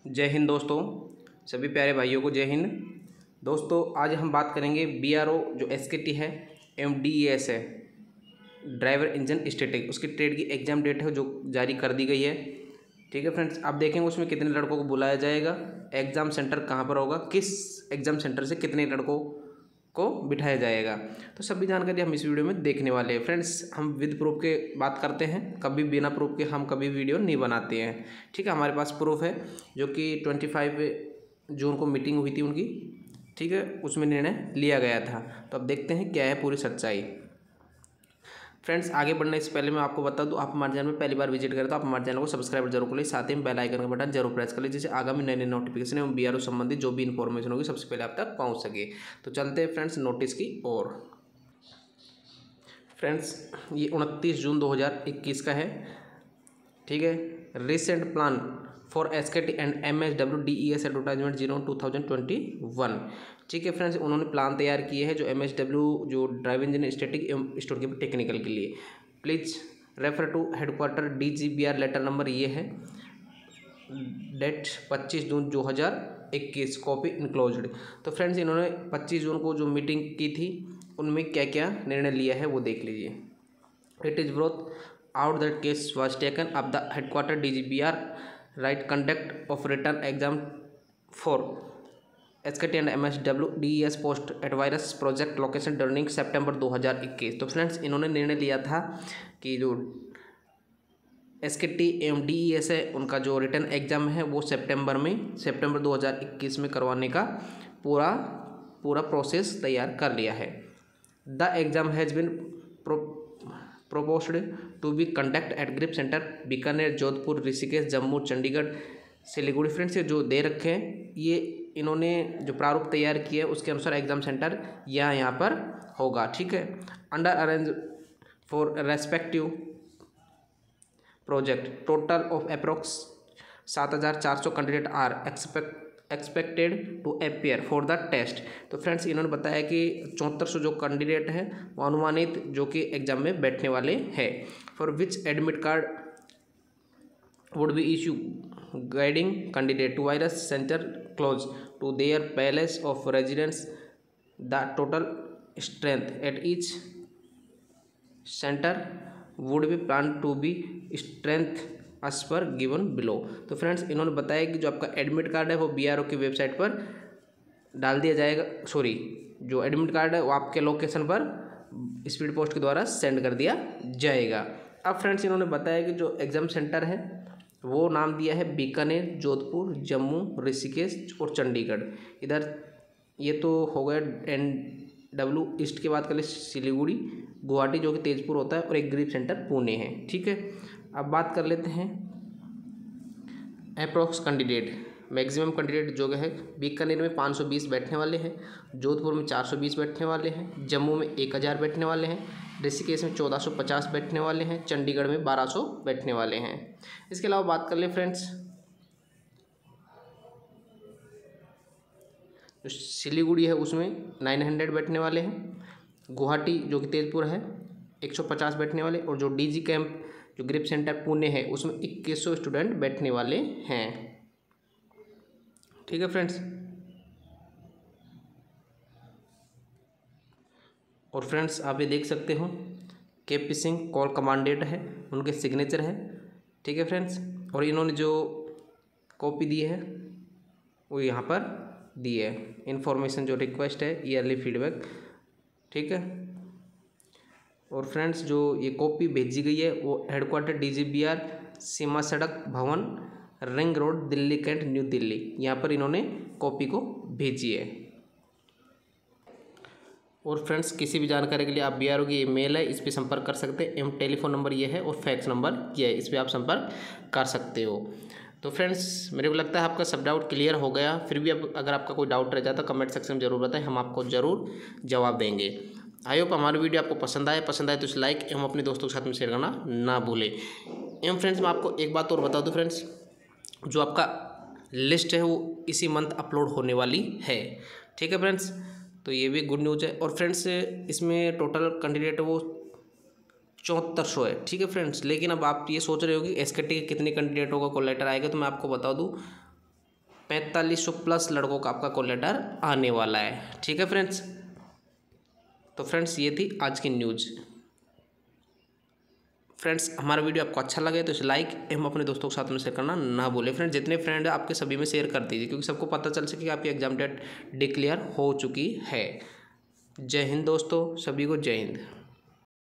जय हिंद दोस्तों, सभी प्यारे भाइयों को जय हिंद। दोस्तों आज हम बात करेंगे बीआरओ जो एसकेटी है, एमडीईएस है, ड्राइवर इंजन स्टैटिक, उसकी ट्रेड की एग्ज़ाम डेट है जो जारी कर दी गई है। ठीक है फ्रेंड्स, आप देखेंगे उसमें कितने लड़कों को बुलाया जाएगा, एग्ज़ाम सेंटर कहाँ पर होगा, किस एग्ज़ाम सेंटर से कितने लड़कों को बिठाया जाएगा, तो सभी जानकारी हम इस वीडियो में देखने वाले हैं। फ्रेंड्स हम विद प्रूफ के बात करते हैं, कभी बिना प्रूफ के हम कभी वीडियो नहीं बनाते हैं। ठीक है, हमारे पास प्रूफ है जो कि 25 जून को मीटिंग हुई थी उनकी। ठीक है, उसमें निर्णय लिया गया था। तो अब देखते हैं क्या है पूरी सच्चाई। फ्रेंड्स आगे बढ़ने से पहले मैं आपको बता दूं, आप हमारे चैनल में पहली बार विजिट करें तो आप हमारे चैनल को सब्सक्राइब जरूर कर लीजिए, साथ ही में बेल आइकन का बटन जरूर प्रेस कर लीजिए, जिससे आगामी नए नए नोटिफिकेशन एवं बीआरओ संबंधित जो भी इन्फॉर्मेशन होगी सबसे पहले आप तक पहुंच सके। तो चलते हैं फ्रेंड्स नोटिस की ओर। फ्रेंड्स ये 29 जून 2021 का है। ठीक है, recent plan for SKT and MSWDES advertisement 2021। ठीक है फ्रेंड्स, उन्होंने प्लान तैयार किए हैं जो MSW जो ड्राइव इंजन स्टैटिक एवं स्टोरकीपर टेक्निकल के लिए। Please refer to headquarter DGBR letter number ये है, डेट 25 जून 2021, कॉपी इनक्लोज्ड। तो फ्रेंड्स इन्होंने 25 जून को जो मीटिंग की थी उनमें क्या क्या निर्णय लिया है वो देख लीजिए। It is brought out that case was taken up the headquarter DGBR right conduct of written exam for SKT and MSWDES post advisors project location during September 2021। तो फ्रेंड्स इन्होंने निर्णय लिया था कि जो SKT एवं DES है उनका जो रिटर्न एग्ज़ाम है वो सितंबर 2021 में करवाने का पूरा प्रोसेस तैयार कर लिया है। The exam has been proposed to be conduct at GREF centre Bikaner, Jodhpur, Rishikesh, Jammu, Chandigarh, Siliguri. Friends ये जो दे रखे हैं ये इन्होंने जो प्रारूप तैयार किया है उसके अनुसार एग्जाम सेंटर यहाँ पर होगा। ठीक है, under arrange for respective project total of approx 7400 candidate are expected to appear for the test. तो फ्रेंड्स इन्होंने बताया कि 7400 जो कैंडिडेट हैं वो अनुमानित जो कि एग्जाम में बैठने वाले हैं। For which admit card would be issue guiding candidate to various centre close to their place of residence. The total strength at each centre would be plan to be strength as per given below. तो friends इन्होंने बताया कि जो आपका admit card है वो BRO की website पर डाल दिया जाएगा, जो एडमिट कार्ड है वो आपके लोकेशन पर स्पीड पोस्ट के द्वारा सेंड कर दिया जाएगा। अब फ्रेंड्स इन्होंने बताया कि जो एग्ज़ाम सेंटर है वो नाम दिया है बीकानेर, जोधपुर, जम्मू, ऋषिकेश और चंडीगढ़। इधर ये तो हो गया NW ईस्ट की बात करें सिलीगुड़ी, गुवाहाटी जो कि तेजपुर होता है, और एक ग्रिप सेंटर पुणे है। ठीक है, अब बात कर लेते हैं अप्रोक्स कैंडिडेट। मैक्सिमम कैंडिडेट जो है बीकानेर में 520 बैठने वाले हैं, जोधपुर में 420 बैठने वाले हैं, जम्मू में 1000 बैठने वाले हैं, ऋषिकेश में 1450 बैठने वाले हैं, चंडीगढ़ में 1200 बैठने वाले हैं। इसके अलावा बात कर ले फ्रेंड्स जो सिलीगुड़ी है उसमें 900 बैठने वाले हैं, गुवाहाटी जो कि तेजपुर है 150 बैठने वाले, और जो DG कैंप जो ग्रिप सेंटर पुणे है उसमें 2100 स्टूडेंट बैठने वाले हैं। ठीक है फ्रेंड्स, और फ्रेंड्स आप ये देख सकते हो KP सिंह कॉल कमांडेंट है, उनके सिग्नेचर है। ठीक है फ्रेंड्स, और इन्होंने जो कॉपी दी है वो यहाँ पर दी है, इन्फॉर्मेशन जो रिक्वेस्ट है ईयरली फीडबैक। ठीक है, और फ्रेंड्स जो ये कॉपी भेजी गई है वो headquarter DGBR, Seema Sadak Bhawan, ring road, Delhi cantt, new Delhi, यहाँ पर इन्होंने कॉपी को भेजी है। और फ्रेंड्स किसी भी जानकारी के लिए आप बीआरओ की मेल है, इस पर संपर्क कर सकते हैं। टेलीफोन नंबर ये है और फैक्स नंबर ये है, इस पर आप संपर्क कर सकते हो। तो फ्रेंड्स मेरे को लगता है आपका सब डाउट क्लियर हो गया। फिर भी अब अगर आपका कोई डाउट रह जाता तो कमेंट सेक्शन में जरूर बताएं, हम आपको ज़रूर जवाब देंगे। आई होप हमारी वीडियो आपको पसंद आए तो इसे लाइक एवं अपने दोस्तों के साथ में शेयर करना ना भूलें। एवं फ्रेंड्स मैं आपको एक बात और बता दूं फ्रेंड्स, जो आपका लिस्ट है वो इसी मंथ अपलोड होने वाली है। ठीक है फ्रेंड्स, तो ये भी गुड न्यूज़ है। और फ्रेंड्स इसमें टोटल कैंडिडेट वो 7400 है। ठीक है फ्रेंड्स, लेकिन अब आप ये सोच रहे हो कि एसकेटी के कितने कैंडिडेट होगा को लेटर आएगा, तो मैं आपको बता दूं 4500 प्लस लड़कों का आपका कॉल लेटर आने वाला है। ठीक है फ्रेंड्स, तो फ्रेंड्स ये थी आज की न्यूज़। फ्रेंड्स हमारा वीडियो आपको अच्छा लगे तो इसे लाइक एवं अपने दोस्तों के साथ में शेयर करना ना भूलें। फ्रेंड्स जितने फ्रेंड है आपके सभी में शेयर कर दीजिए, क्योंकि सबको पता चल सके कि आपकी एग्जाम डेट डिक्लेयर हो चुकी है। जय हिंद दोस्तों, सभी को जय हिंद।